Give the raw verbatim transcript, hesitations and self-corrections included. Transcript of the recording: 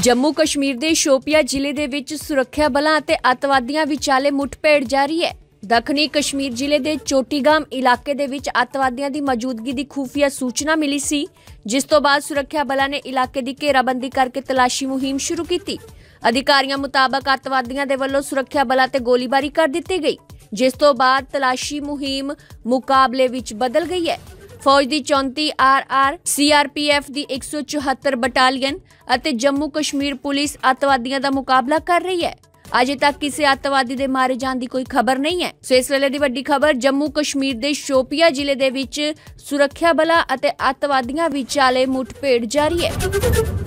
जम्मू कश्मीर के शोपिया जिले दे विच सुरक्षा बलों ते अतवादियों विचाले मुठभेड़ जारी है। दखनी कश्मीर जिले के चोटीगाम इलाके दे विच अतवादियों की मौजूदगी की खुफिया सूचना मिली सी, जिस तो बाद सुरक्षा बलों ने इलाके की घेराबंदी करके तलाशी मुहिम शुरू की। अधिकारियों मुताबक अतवादियों के वल्लों सुरक्षा बलों ते गोलीबारी कर दी गई, जिस तो बाद तलाशी मुहिम मुकाबले विच बदल गई है। फौज की चौंती R R C R P F की एक सौ चौहत्तर बटालियन और जम्मू कश्मीर पुलिस अतवादियों का मुकाबला कर रही है। अजे तक किसी अतवादी के मारे जाने की कोई खबर नहीं है। सो इस वेले की वड्डी खबर जम्मू कश्मीर के शोपिया जिले के विच सुरक्षा बलों और अतवादियों विचाले मुठभेड़ जारी है।